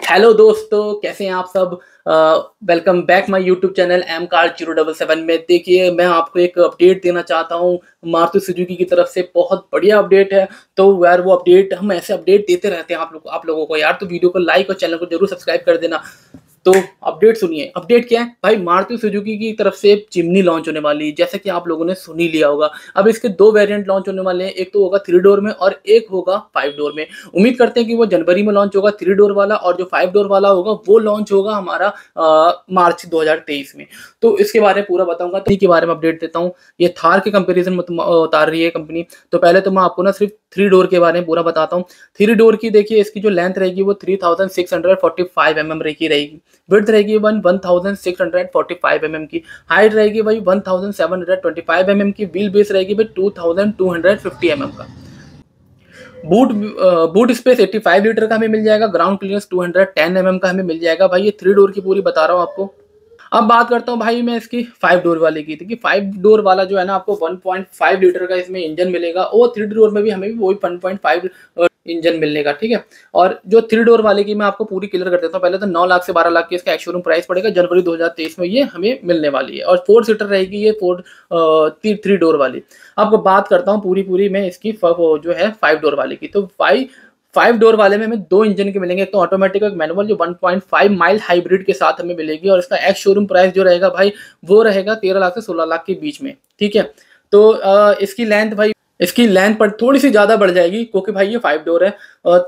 Hello दोस्तों, कैसे हैं आप सब। Welcome back my YouTube channel M car 077 में। देखिए, मैं आपको एक अपडेट देना चाहता हूं। मारुति सुजुकी की तरफ से बहुत बढ़िया अपडेट है। तो यार वो अपडेट, हम ऐसे अपडेट देते रहते हैं आप लोगों को यार। तो वीडियो को लाइक और चैनल को जरूर सब्सक्राइब कर देना। तो अपडेट सुनिए। अपडेट क्या है भाई, मारुति सुजुकी की तरफ से चिमनी लॉन्च होने वाली है, जैसे कि आप लोगों ने सुन ही लिया होगा। अब इसके दो वेरिएंट लॉन्च होने वाले हैं, एक तो होगा 3 डोर में और एक होगा 5 डोर में। उम्मीद करते हैं कि वो जनवरी में लॉन्च होगा 3 डोर वाला, और जो 5 डोर वाला होगा वो लॉन्च होगा हमारा मार्च 2023 में। तो इसके बारे में पूरा बताऊंगा। तो के बारे में अपडेट देता हूँ। ये थार के कंपैरिजन में उतार रही है कंपनी। तो पहले तो मैं आपको ना सिर्फ 3 डोर के बारे में पूरा बताता हूँ। 3 डोर की देखिए, इसकी जो लेंथ रहेगी वो 3645 mm रहेगी। विड्थ रहेगी 1645 mm की। हाइट रहेगी भाई 1725 mm की। व्हील बेस रहेगी भाई 2250 mm का। बूट बूट स्पेस 85 लीटर का हमें मिल जाएगा। ग्राउंड क्लियरेंस 210 mm का हमें मिल जाएगा। भाई ये 3 डोर की पूरी बता रहा हूँ आपको। अब बात करता हूँ भाई मैं इसकी 5 डोर वाले की। देखिए 5 डोर वाला जो है ना, आपको 1.5 लीटर का इसमें इंजन मिलेगा, और 3 डोर में भी हमें भी वही 1.5 इंजन मिलने का, ठीक है। और जो 3 डोर वाले की मैं आपको पूरी क्लियर कर देता हूँ। पहले तो 9 लाख से 12 लाख की इसका एक्स-शोरूम प्राइस पड़ेगा। जनवरी 2023 में ये हमें मिलने वाली है, और 4 सीटर रहेगी ये 3 डोर वाली। आपको बात करता हूँ पूरी मैं इसकी जो है 5 डोर वाले की। तो 5 डोर वाले में हमें 2 इंजन के मिलेंगे, एक तो ऑटोमेटिक और मैनुअल, जो 1.5 माइल हाइब्रिड के साथ हमें मिलेगी। और इसका एक्स शोरूम प्राइस जो रहेगा भाई, वो रहेगा 13 लाख से 16 लाख के बीच में, ठीक है। तो इसकी लेंथ पर थोड़ी सी ज़्यादा बढ़ जाएगी, क्योंकि भाई ये 5 डोर है।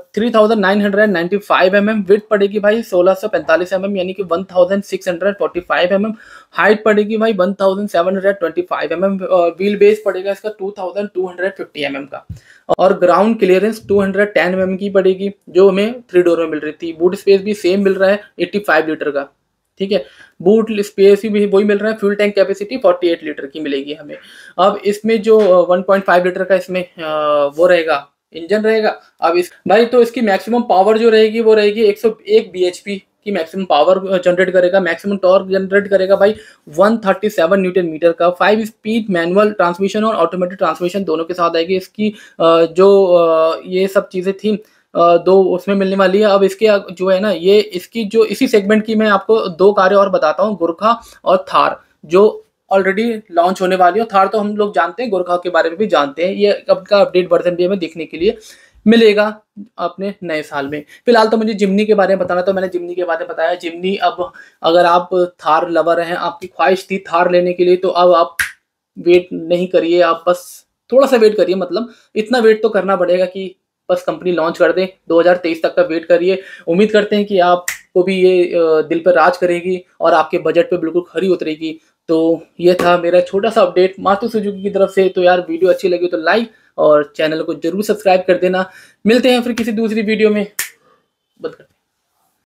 3995 mm। विड्थ पड़ेगी भाई 1645 mm, यानी कि 1645 mm। हाइट पड़ेगी भाई 1725 mm। व्हील बेस पड़ेगा इसका 2250 mm का। और ग्राउंड क्लियरेंस 210 mm की पड़ेगी, जो हमें 3 डोर में मिल रही थी। बूट स्पेस भी सेम मिल रहा है 85 लीटर का, ठीक है। बूट स्पेस भी वही मिल रहा है। फ्यूल टैंक कैपेसिटी 48 लीटर की मिलेगी हमें। अब इसमें जो 1.5 लीटर का इसमें वो रहेगा, इंजन रहेगा। अब इस भाई, तो इसकी मैक्सिमम पावर जो रहेगी वो रहेगी 101 bhp की मैक्सिमम पावर जनरेट करेगा। मैक्सिमम टॉर्क जनरेट करेगा भाई 137 न्यूटन मीटर का। 5 स्पीड मैनुअल ट्रांसमिशन और ऑटोमेटिक ट्रांसमिशन दोनों के साथ आएगी। इसकी ये सब चीज़ें थी, दो उसमें मिलने वाली है। अब इसके जो है ना, ये इसकी जो इसी सेगमेंट की मैं आपको 2 कारें और बताता हूँ, गुरखा और थार, जो ऑलरेडी लॉन्च होने वाली है। थार तो हम लोग जानते हैं, गुरखा के बारे में भी जानते हैं। ये अब का अपडेट वर्जन भी हमें देखने के लिए मिलेगा अपने नए साल में। फिलहाल तो मुझे जिमनी के बारे में बताना, तो मैंने जिमनी के बारे में बताया। जिमनी, अब अगर आप थार लवर हैं, आपकी ख्वाहिश थी थार लेने के लिए, तो अब आप वेट नहीं करिए, आप बस थोड़ा सा वेट करिए। मतलब इतना वेट तो करना पड़ेगा कि बस कंपनी लॉन्च कर दे। 2023 तक का वेट करिए। उम्मीद करते हैं कि आपको भी ये दिल पर राज करेगी और आपके बजट पे बिल्कुल खरी उतरेगी। तो ये था मेरा छोटा सा अपडेट मारुति सुजुकी की तरफ से। तो यार वीडियो अच्छी लगी तो लाइक और चैनल को जरूर सब्सक्राइब कर देना। मिलते हैं फिर किसी दूसरी वीडियो में। बंद कर।